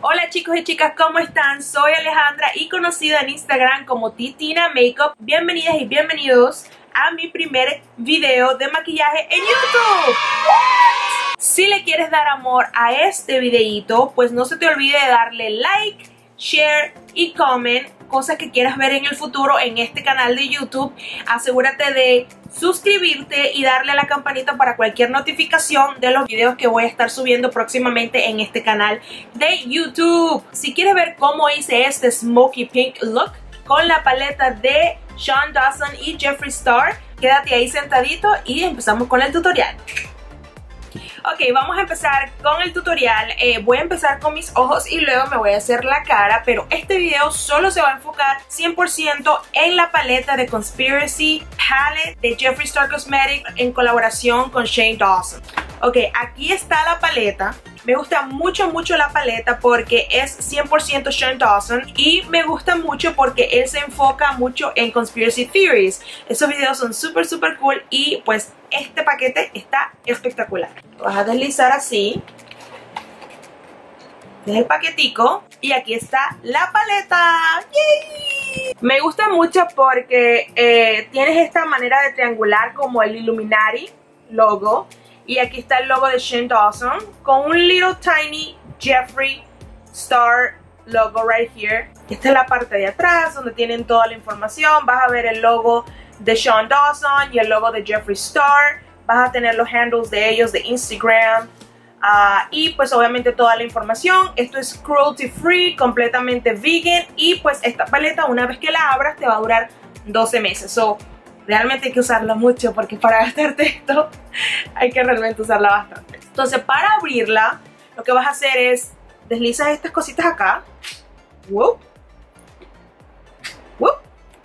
Hola chicos y chicas, ¿cómo están? Soy Alejandra y conocida en Instagram como Titina Makeup. Bienvenidas y bienvenidos a mi primer video de maquillaje en YouTube. Si le quieres dar amor a este videito, pues no se te olvide de darle like, share y comment cosas que quieras ver en el futuro en este canal de YouTube. Asegúrate de suscribirte y darle a la campanita para cualquier notificación de los videos que voy a estar subiendo próximamente en este canal de YouTube. Si quieres ver cómo hice este Smoky Pink look con la paleta de Sean Dawson y Jeffree Star, quédate ahí sentadito y empezamos con el tutorial. Ok, vamos a empezar con el tutorial. Voy a empezar con mis ojos y luego me voy a hacer la cara, pero este video solo se va a enfocar 100% en la paleta de Conspiracy Palette de Jeffree Star Cosmetics en colaboración con Shane Dawson. Ok, aquí está la paleta. Me gusta mucho la paleta porque es 100% Shane Dawson y me gusta mucho porque él se enfoca mucho en Conspiracy Theories. Esos videos son súper cool y pues este paquete está espectacular. Lo vas a deslizar así. Este es el paquetico y aquí está la paleta. ¡Yay! Me gusta mucho porque tienes esta manera de triangular como el Illuminati logo. Y aquí está el logo de Shane Dawson con un little tiny Jeffree Star logo right here. Esta es la parte de atrás donde tienen toda la información. Vas a ver el logo de Sean Dawson y el logo de Jeffree Star. Vas a tener los handles de ellos de Instagram. Y pues obviamente toda la información. Esto es cruelty free, completamente vegan. Y pues esta paleta una vez que la abras te va a durar 12 meses. So, realmente hay que usarla mucho porque para gastarte esto hay que realmente usarla bastante. Entonces para abrirla lo que vas a hacer es deslizas estas cositas acá. ¡Whoop! ¡Whoop!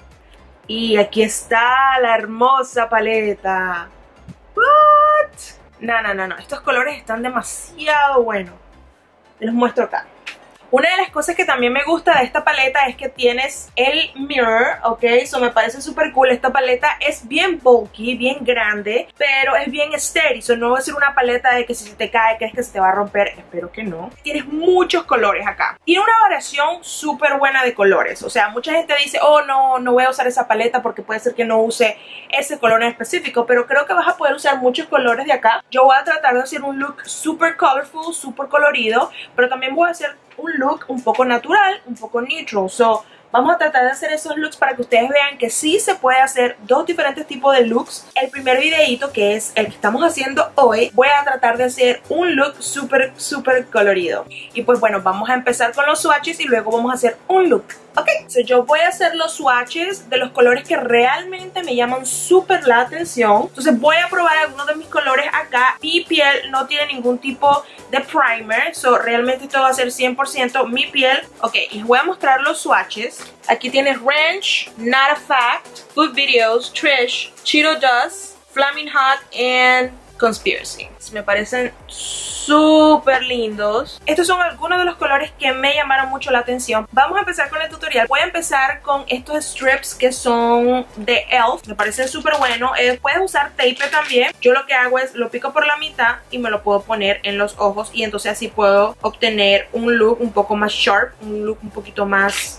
Y aquí está la hermosa paleta. ¿What? No. Estos colores están demasiado buenos. Te los muestro acá. Una de las cosas que también me gusta de esta paleta es que tienes el mirror, ok, eso me parece súper cool. Esta paleta es bien bulky, bien grande, pero es bien sturdy, so no va a ser una paleta de que si se te cae crees que se te va a romper, espero que no. Tienes muchos colores acá, tiene una variación súper buena de colores, o sea, mucha gente dice, oh no voy a usar esa paleta porque puede ser que no use ese color en específico, pero creo que vas a poder usar muchos colores de acá. Yo voy a tratar de hacer un look súper colorful, súper colorido, pero también voy a hacer un look un poco natural, un poco neutral. So, vamos a tratar de hacer esos looks para que ustedes vean que sí se puede hacer dos diferentes tipos de looks. El primer videito, que es el que estamos haciendo hoy, voy a tratar de hacer un look súper colorido. Y pues bueno, vamos a empezar con los swatches y luego vamos a hacer un look. Ok, so yo voy a hacer los swatches de los colores que realmente me llaman súper la atención. Entonces voy a probar algunos de mis colores acá. Mi piel no tiene ningún tipo de primer, so realmente esto va a ser 100% mi piel. Ok, y les voy a mostrar los swatches. Aquí tienes Ranch, Not a Fact, Food Videos, Trish, Cheeto Dust, Flaming Hot and Conspiracy. Me parecen súper lindos. Estos son algunos de los colores que me llamaron mucho la atención. Vamos a empezar con el tutorial. Voy a empezar con estos strips que son de e.l.f. Me parecen súper buenos. Puedes usar tape también. Yo lo que hago es lo pico por la mitad y me lo puedo poner en los ojos y entonces así puedo obtener un look un poco más sharp, un look un poquito más...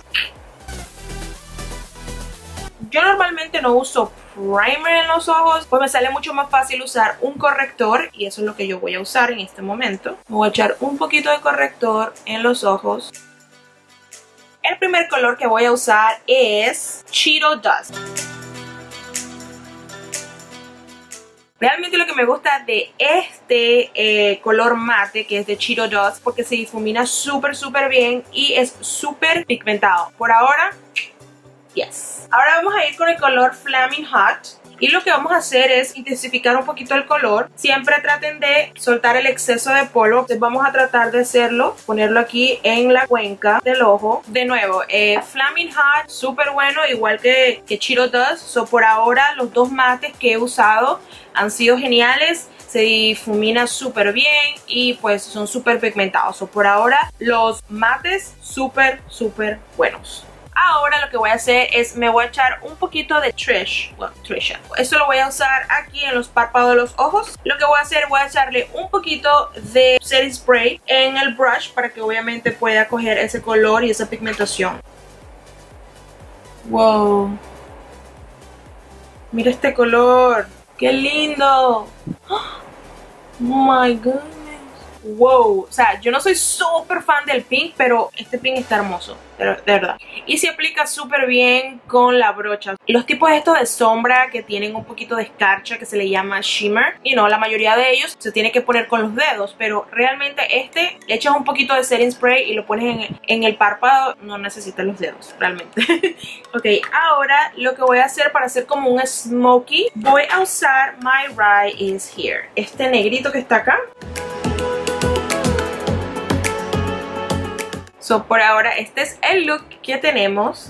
Yo normalmente no uso primer en los ojos, pues me sale mucho más fácil usar un corrector y eso es lo que yo voy a usar en este momento. Voy a echar un poquito de corrector en los ojos. El primer color que voy a usar es Cheeto Dust. Realmente lo que me gusta de este color mate, que es de Cheeto Dust, porque se difumina súper bien y es súper pigmentado. Por ahora... yes. Ahora vamos a ir con el color Flaming Hot y lo que vamos a hacer es intensificar un poquito el color. Siempre traten de soltar el exceso de polvo. Entonces vamos a tratar de hacerlo, ponerlo aquí en la cuenca del ojo. De nuevo, Flaming Hot, súper bueno, igual que Cheeto Dust. So, por ahora los dos mates que he usado han sido geniales. Se difumina súper bien y pues son súper pigmentados. So, por ahora los mates súper buenos. Ahora lo que voy a hacer es me voy a echar un poquito de Trisha. Esto lo voy a usar aquí en los párpados de los ojos. Lo que voy a hacer, voy a echarle un poquito de setting spray en el brush para que obviamente pueda coger ese color y esa pigmentación. Wow. Mira este color. ¡Qué lindo! Oh my goodness. Wow, o sea, yo no soy súper fan del pink, pero este pink está hermoso, de verdad. Y se aplica súper bien con la brocha. Los tipos estos de sombra que tienen un poquito de escarcha, que se le llama shimmer, y no, la mayoría de ellos se tiene que poner con los dedos, pero realmente este, le echas un poquito de setting spray y lo pones en el párpado, no necesitas los dedos, realmente. Ok, ahora lo que voy a hacer para hacer como un smoky, voy a usar My Rye Is Here. Este negrito que está acá. So, por ahora este es el look que tenemos.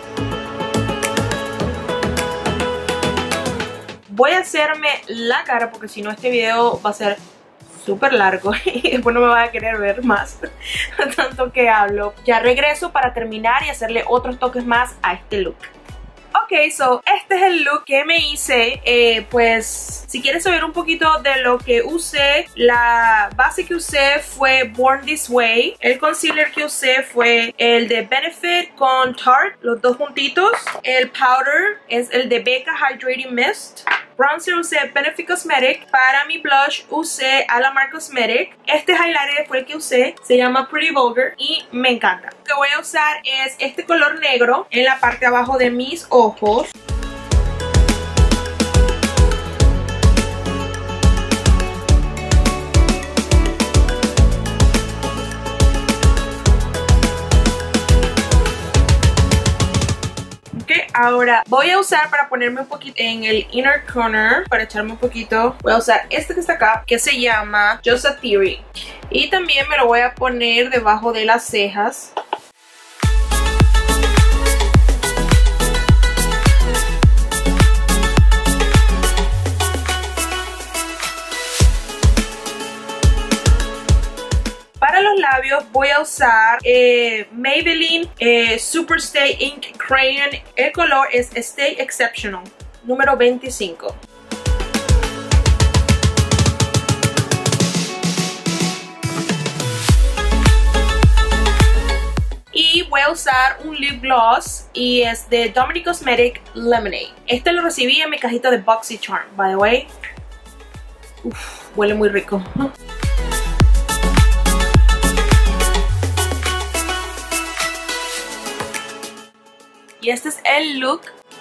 Voy a hacerme la cara porque si no este video va a ser súper largo y después no me van a querer ver más tanto que hablo. Ya regreso para terminar y hacerle otros toques más a este look. Ok, so este es el look que me hice. Pues si quieres saber un poquito de lo que usé, la base que usé fue Born This Way. El concealer que usé fue el de Benefit con Tarte, los dos juntitos. El powder es el de Becca Hydrating Mist. Bronzer usé Benefit Cosmetic. Para mi blush usé Alamar Cosmetic. Este highlighter fue el que usé, se llama Pretty Vulgar y me encanta. Lo que voy a usar es este color negro en la parte de abajo de mis ojos. Ahora voy a usar para ponerme un poquito en el inner corner, para echarme un poquito, voy a usar este que está acá, que se llama Just a Theory. Y también me lo voy a poner debajo de las cejas. Para los labios voy a usar Maybelline Super Stay Ink Crayon. El color es Stay Exceptional, número 25. Y voy a usar un lip gloss y es de Dominic Cosmetic Lemonade. Este lo recibí en mi cajita de BoxyCharm, by the way. Uf, huele muy rico. Y este es el look.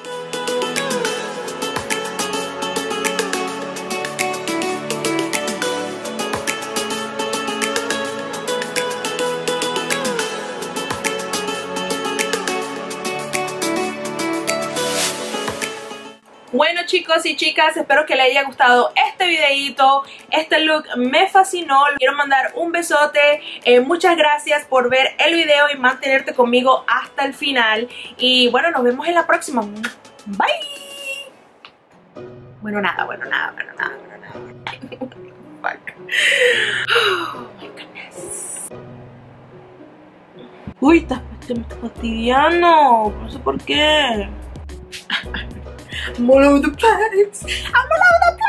Bueno chicos y chicas, espero que les haya gustado este videito. Este look me fascinó. Quiero mandar un besote. Muchas gracias por ver el video y mantenerte conmigo hasta el final. Y bueno, nos vemos en la próxima. Bye. Bueno, nada. Fuck. Oh my goodness. Uy, me está fastidiando. No sé por qué. I'm all over the place. I'm all over the place.